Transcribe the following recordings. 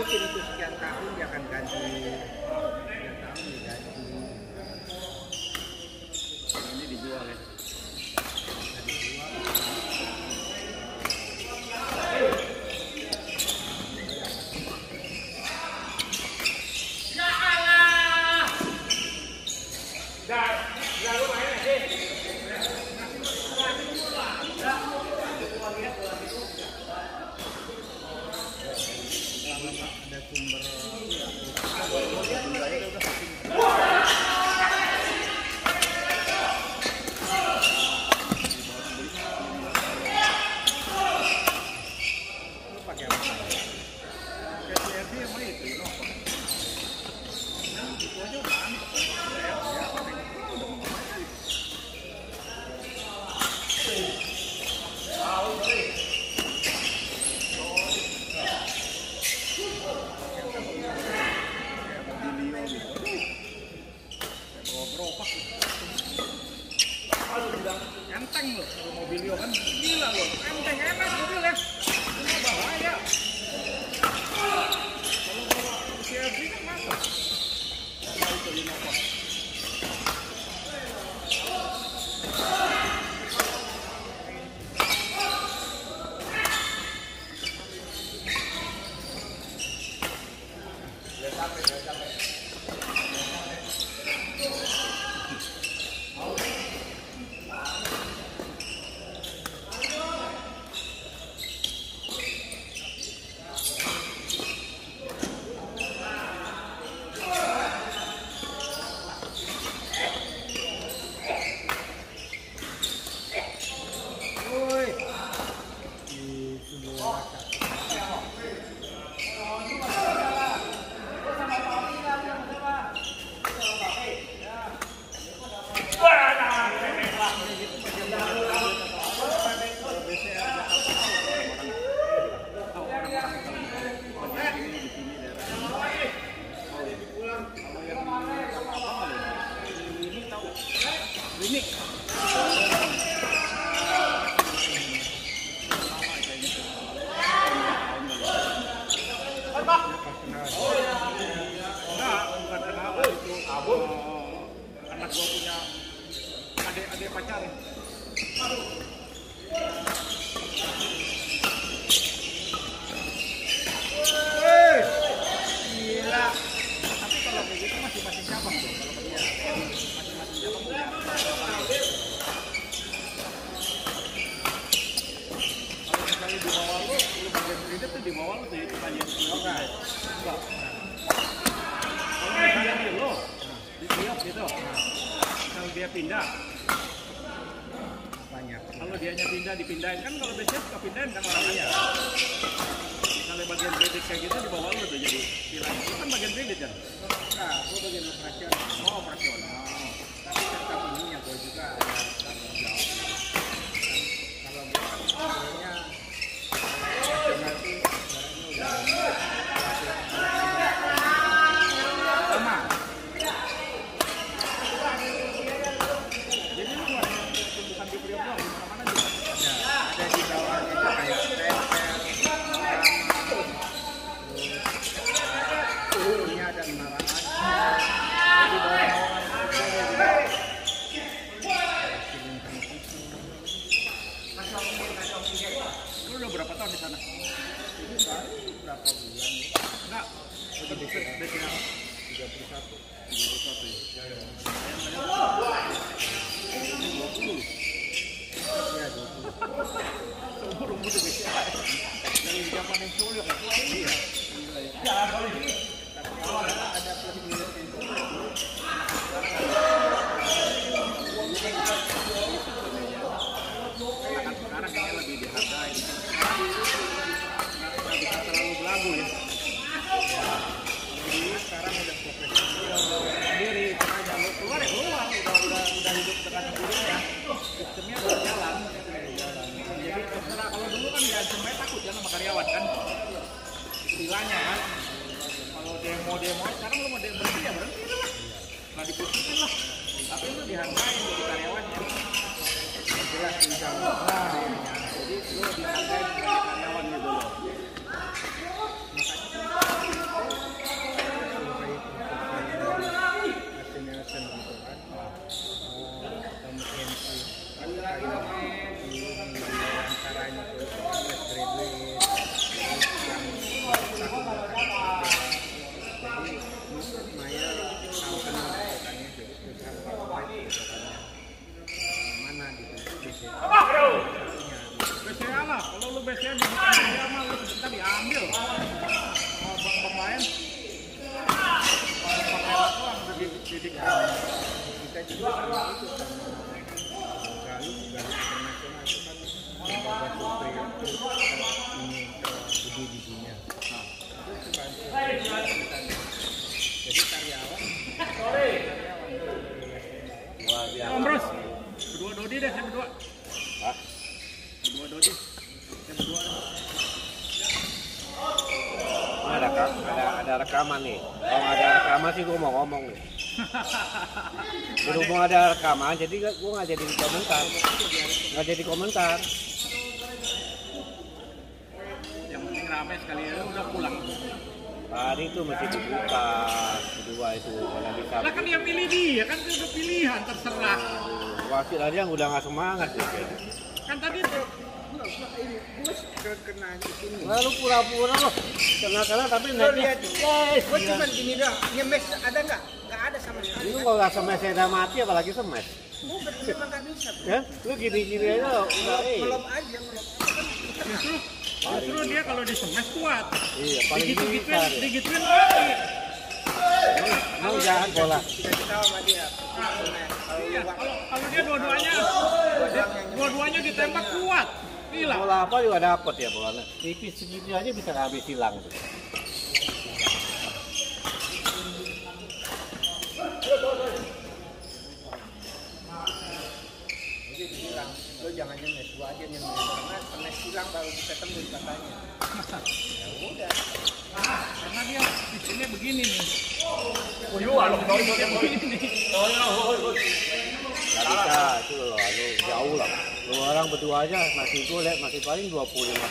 bikin itu sekian tahun dia akan ganti. Sekian tahun diganti. Ini dijual ya. Ada sumber pakai apa? CRD sama itu, itu aja mantap. Enteng loh, kalau mobilio kan gila loh, enteng enak mobil ya, cuma bahaya. Kalau bawa CRV kan mantap. Kalau itu Innova. Ini Abun, anak gua punya adik pacar. Gila. Tapi kalau kayak gitu masing-masing cabang tuh. Kalau dia masing-masing cabang punya. Kalau misalnya di bawah lu bagian kredit tuh di bawah lu tuh itu bagian enggak. Kalau misalnya di lo di kios gitu, kalau dia pindah banyak. Kalau dianya pindah dipindahin kan, kalau biasanya suka pindahin kan orangnya. Kalau bagian kredit kayak gitu di bawah lu udah jadi pilar. Itu kan bagian kredit kan? Enggak, gua bagian operasional. Oh, operasional. Tapi kan company-nya gua juga ada tanggung jawab. Kalau gua sebenarnya operasional sih sebenarnya udah sama. Jadi lu bukan di Priok doang, di mana-mana juga. Ada di bawah itu kayak ini ada 500. Di bawah-bawah lu udah berapa tahun di sana? Ini baru berapa bulan? Enggak, udah dari apa? 31. 31 ya. Yang 20. Ya 20. Seumur umur tuh bisa. Dari zaman yang sulit ya. Iya. Jalan kali ini. Kalau ada plus minus itu. Sekarang kayaknya lebih dihargai. Nggak bisa terlalu belagu ya. Jadi sekarang udah profesional sendiri, karena jalur keluar ya keluar, udah hidup dekat sendiri ya. Sistemnya udah jalan. Jadi terserah, kalau dulu kan ya semuanya takut ya sama karyawan kan. Istilahnya kan. Kalau demo sekarang lu mau demo berhenti ya berhenti lah. Nggak diputusin lah. Tapi itu dihargai untuk karyawannya. Jelas insya Allah. Jadi lu dihargai sebagai karyawan gitu loh. Makanya lah. Kalau lu biasanya di dia mah lu sebentar diambil. Oh, bang main. Pakai waktu udah dididik. Kita juga kan itu kan lalu internasional itu kan membawa survei ini gede giginya. Nah, itu kan jadi karyawan. Wah, Om Bros, berdua Dodi deh, saya berdua. Hah? Berdua Dodi, saya berdua. Ada rekaman nih. Kalau nggak ada rekaman sih gue mau ngomong nih. Berhubung ada rekaman, jadi gue nggak jadi komentar. Nggak jadi komentar. Yang penting rame sekali ya, udah pulang. Tadi itu masih dibuka kedua itu kalau bisa. Lah kan dia pilih dia, kan itu udah pilihan terserah. Wasit aja yang udah nggak semangat ya. Kan tadi Kena gini. Lalu pura-pura loh. Kena tapi lihat. Gue cuma gini doang. Nyemes ada nggak? Nggak ada sama sekali. Itu kalau nggak semes saya udah mati apalagi semes. Memang nggak bisa. Ya, lu gini-gini aja loh. Belum aja. justru dia kalau di semes kuat. Iya, paling bisa. Digituin lagi. Mau jangan bola. Kita tahu sama dia. Iya, kalau dia dua-duanya ditembak kuat. Gila. Bola apa juga dapet ya bolanya. Tipis segitu aja bisa habis hilang tuh. Jadi bilang, lo jangan nyemes, gua aja nyemes. Karena semes hilang baru bisa tembus katanya. Ya udah. Karena dia di sini begini nih. Gak bisa, itu loh, jauh lah. Lu orang berdua aja, masih gue lihat masih paling 25%.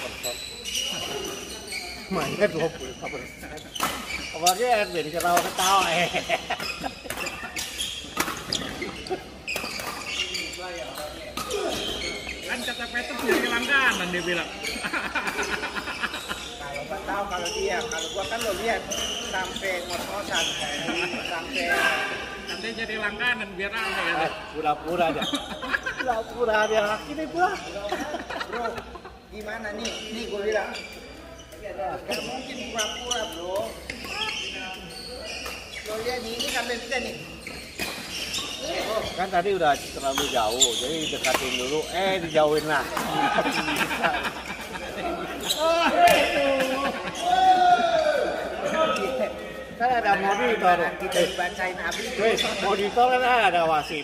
Mainnya 25%. Apalagi Edwin ketawa-ketawa. Kan kata Petrus jadi langganan dia bilang. Kalau nggak tahu kalau dia, kalau gua kan lo lihat sampai ngos-ngosan, sampai Nanti jadi langganan biar rame ya. Pura-pura aja. Pura-pura aja laki nih gua. bro, gimana nih? Nih gua bilang, nggak mungkin pura-pura bro. Lo lihat nih, ini sampai kita nih. Kan tadi udah terlalu jauh, jadi dekatin dulu, dijauhin lah. Kan ada monitor, Kita bacain abis. monitor kan ada wasit.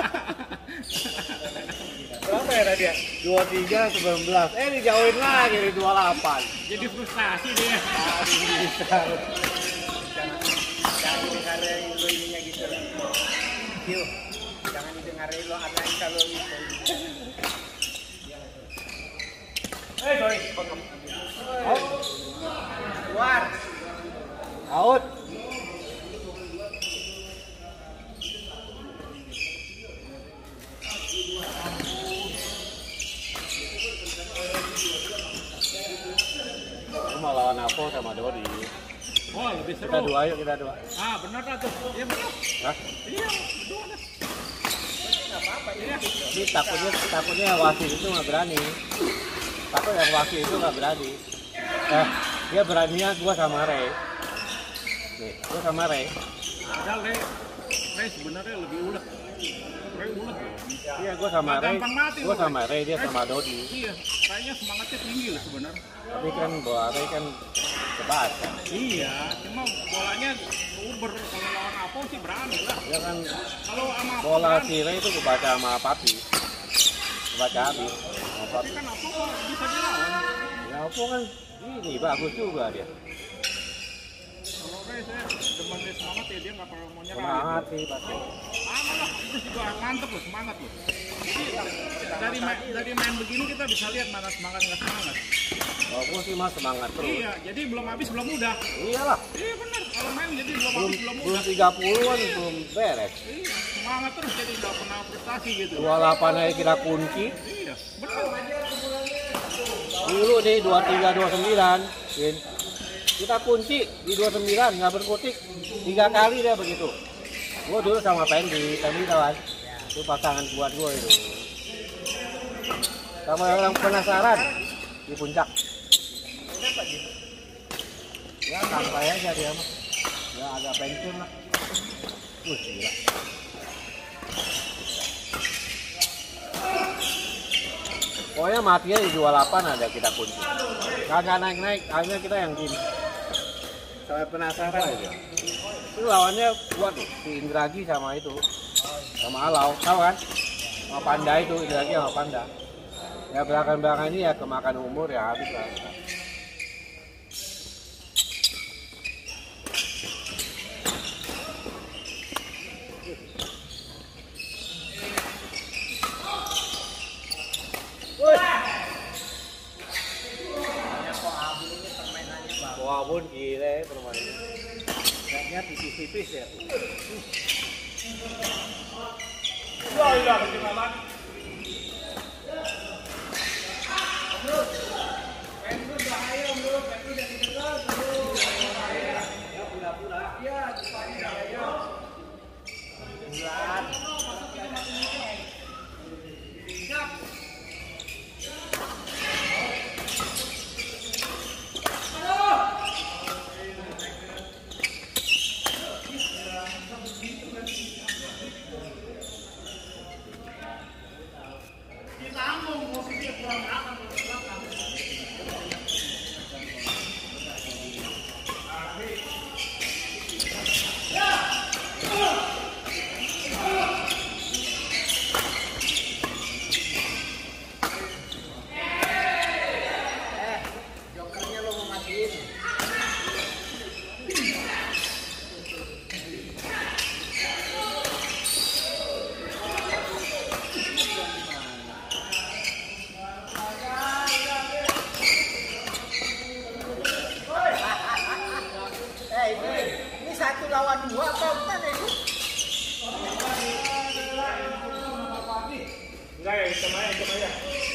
Berapa ya tadi ya? 23-19, dijauhin lagi dari 28. Jadi frustasi dia. Bisa. Jangan didengarin lo ininya gitu. Yuk, jangan didengarin lo analisa lo gitu. Keluar. Out. Mau lawan apa sama Dodi? Oh, lebih seru. Kita dua, yuk kita dua. Ah, benar lah tuh. Iya benar. Hah? Iya, berdua dah. Nggak apa-apa ya. Ini takutnya wasit itu nggak berani. Takut yang wasit itu nggak berani. Dia beraninya gua sama Ray. Nih, gua sama Ray. Padahal Ray sebenarnya lebih ulet. Ray ulet. Iya, gua sama Nggak Ray. gampang mati Gua lu, sama Ray, dia Ray. sama Dodi. Iya, kayaknya semangatnya tinggi lah sebenarnya. Tapi kan bola Ray kan kebaca. Iya, cuma bolanya uber. Kalau lawan Apo sih berani lah. Dia kan Kalau sama Apo bola berani. si Ray itu kebaca sama Papi. Kebaca habis. Sama Tapi Papi. kan Apo bisa dilawan. Ya apa kan ini bagus juga dia. Kalau Ray saya demen dia semangat ya, dia nggak pernah mau nyerah. Semangat sih pasti. Sama lah, itu juga mantep loh, semangat loh. Jadi dari main begini kita bisa lihat mana semangat nggak semangat. Walaupun sih mas semangat terus. Iya, jadi belum habis belum udah. Iyalah. Iya benar, kalau main jadi belum Belum habis belum belum udah. 30-an belum beres. Iya, semangat terus jadi nggak pernah prestasi gitu. 28 aja kita kunci. Iya, benar. Dulu nih 23 29. Win. Kita kunci di 29 nggak berkutik 3 kali dia begitu. Gua dulu sama Pendi kawan. Itu pasangan buat gua itu. Sama orang penasaran. di puncak. Kenapa gitu? Ya santai aja dia mah. Ya agak pensiun lah. Gila. Pokoknya matinya di 28 ada kita kunci. Kagak naik-naik, akhirnya kita yang gini. Saya penasaran aja. Itu lawannya kuat tuh, si Indra sama itu. Sama Alau, tahu kan? Sama Panda itu, Indra sama Panda. Ya belakang-belakang ini ya kemakan umur ya habis lah. Abun gila permainannya. Kayaknya tipis-tipis ya. Iya, ketinggalan. Ini 1 lawan 2 apa gimana ini? Enggak ya, hitam aja.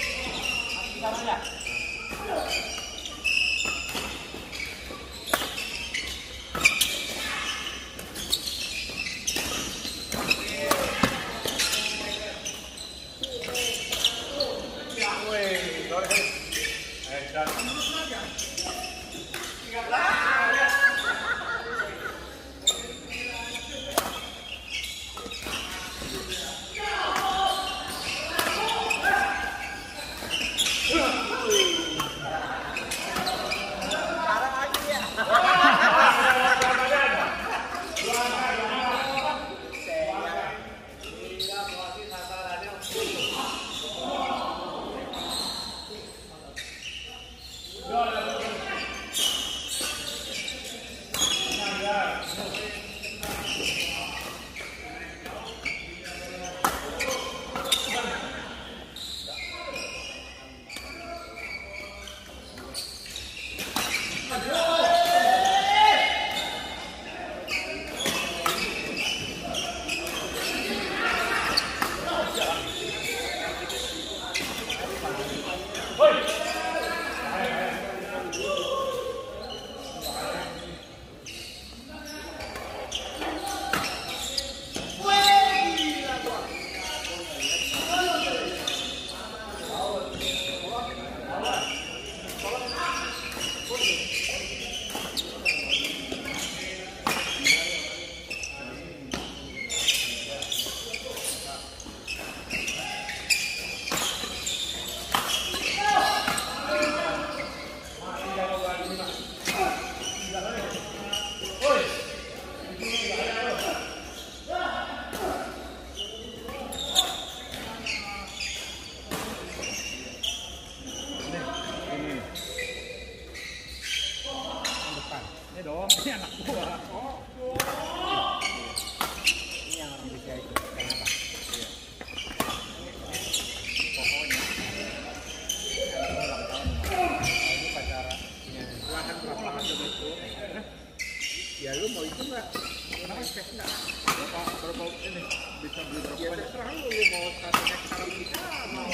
Ya lu mau itu nggak? Mau cek nggak? Berapa ini bisa beli berapa? Ya terserah lu mau 1 hektar kita mau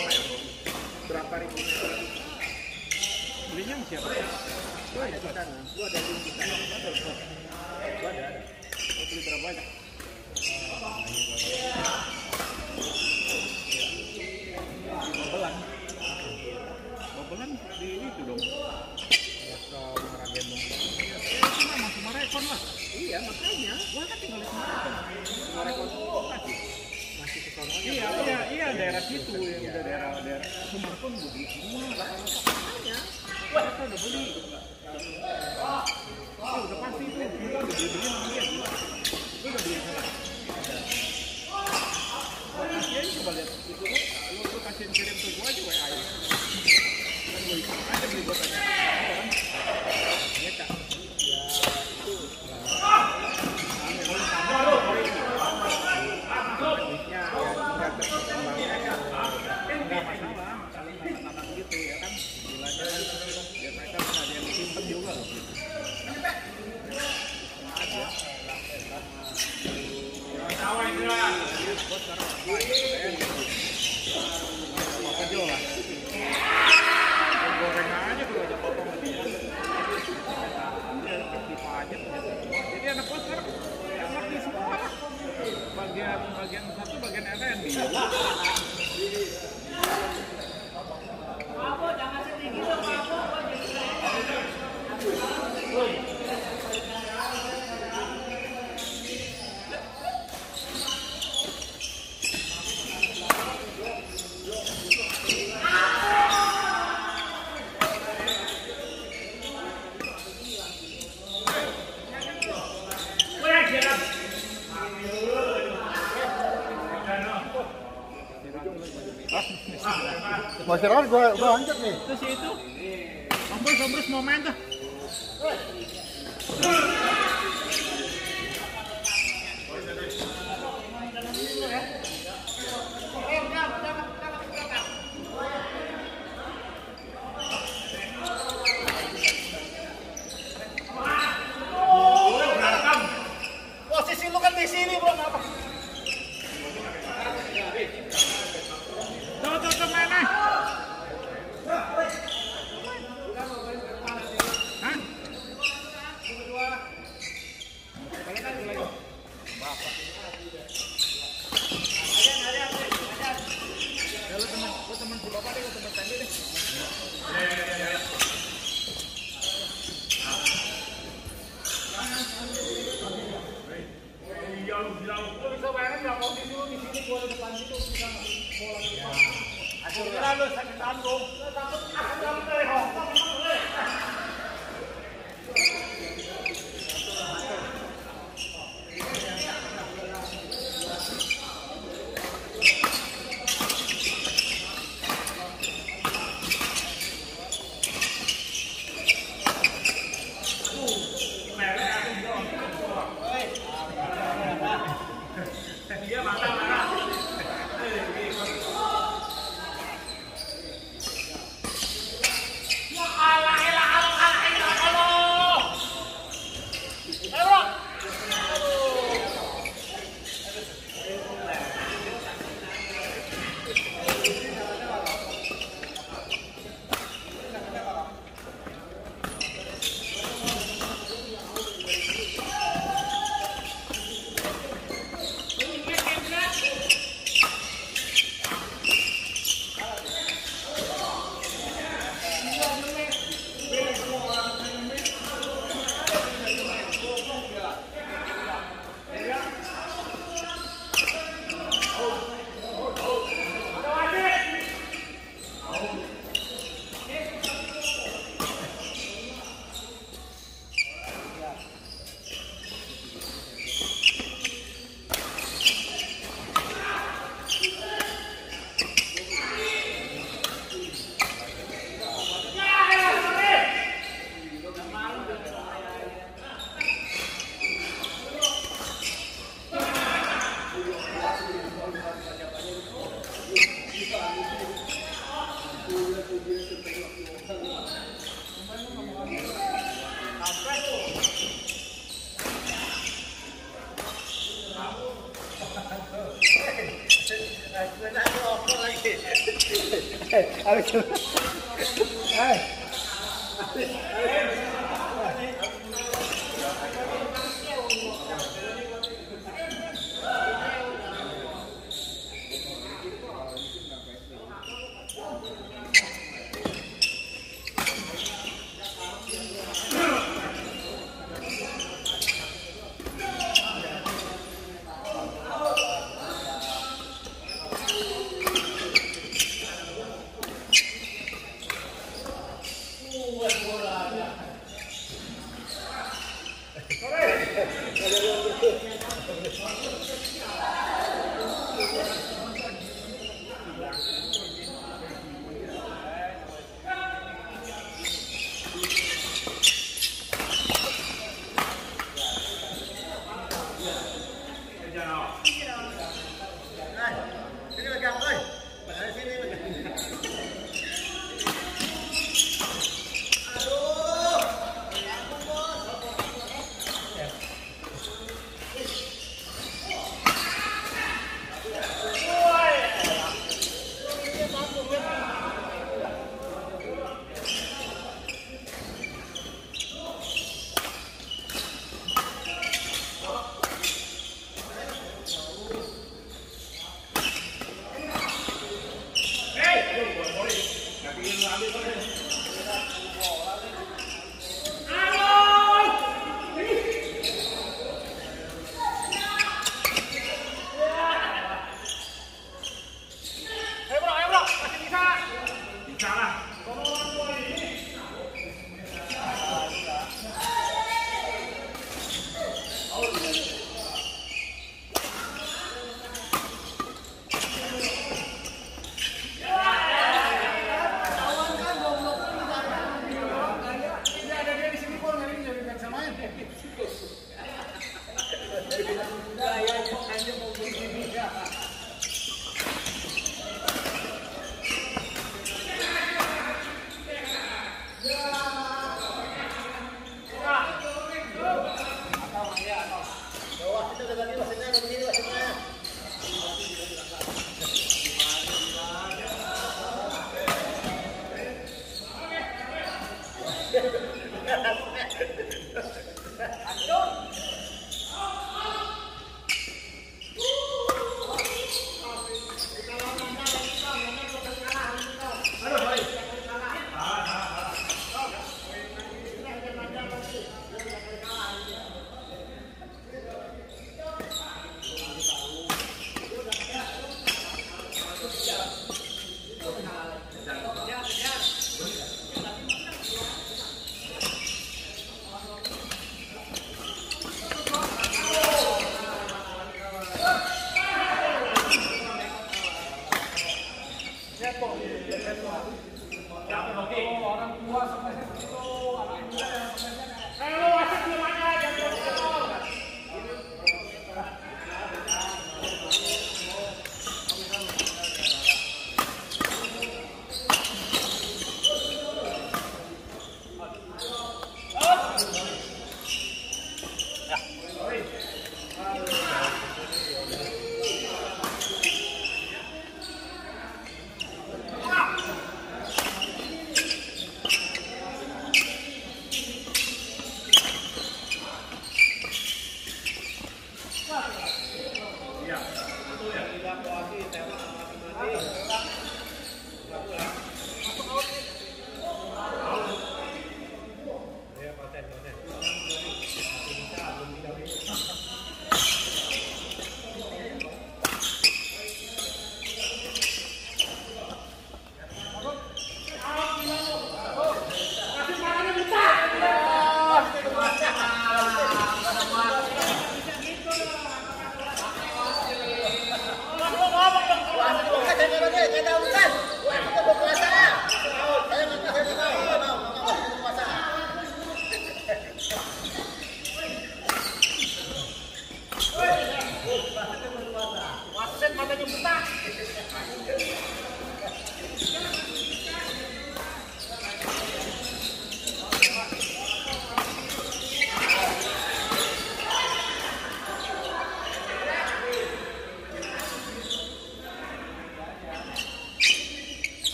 berapa ribu meter? Belinya sama siapa? Gua ada di sana. Gua ada link di sana. Gua ada. Mau beli berapa banyak? dobelan di itu dong. Ke Maragendong. Iya, itu mah masuk Marekon lah. Iya makanya. Gua kan tinggal di Marekon. Marekon masih ke sononya. Iya, daerah situ yang udah daerah Sumarkon udah beli semua. Makanya. Mereka udah beli. Oh, udah pasti itu. Kita udah beli sama dia. Gue udah beli sana. Kasian coba lihat itu lu kasihin kirim ke gua aja WA ya. Kan gue iseng aja beli buat tanya orang. Ya Cak. Ya itu. Duitnya ya tinggal berkembangnya kan. Enggak masalah, anak-anak gitu ya kan. Bilangnya kan biar mereka bisa ada yang simpen juga loh gitu. Aja. Tawa Indra. Buat sekarang apa jual lah. Goreng aja dulu aja potong lagi. Dia kasih pajak. Jadi anak gua sekarang ngerti semua lah. Bagian satu bagian R&D. Masih rawat gua lanjut nih. Terus itu sombres mau main tuh. Posisi lu kan di sini bro, apa? Tuh mana? Hah? Balik lagi. Bapak. Ya lu teman si bapak deh, lu teman tadi deh. Ya. Lu bisa bayangin nggak posisi lu di sini, gua di depan situ bisa bola di depan. Akhirnya lu sakit tanggung, takut aku dari Hongkong. Iya, marah.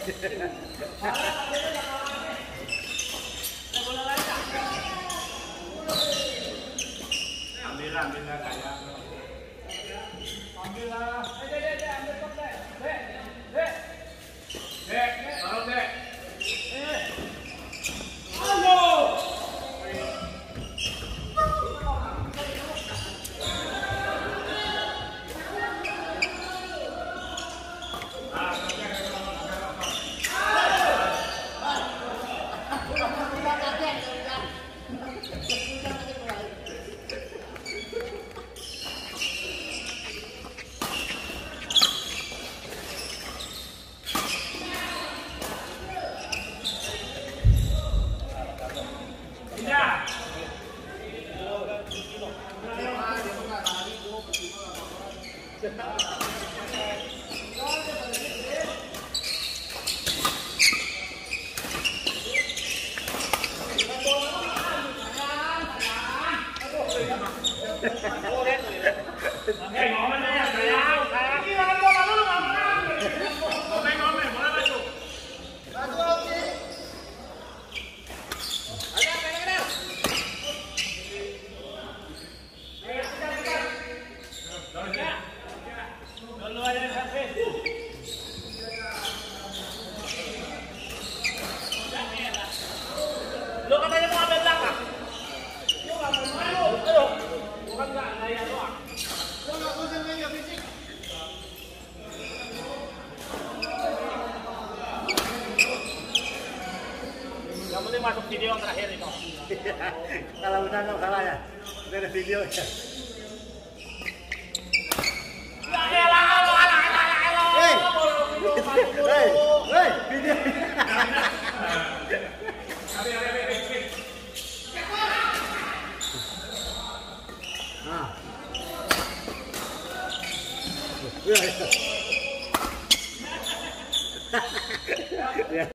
Ambil kayak. Ambillah. Ambil kok deh. Taruh deh. Halo. Indra. Lo katanya mau ambil belakang. Lo nggak mau malu. Aduh, bukan nggak gaya doang. Lo nggak bisa gaya fisik. Yang penting masuk video terakhir itu. Kalau udah nggak salah ya, udah ada video ya. Hei, video. Nah.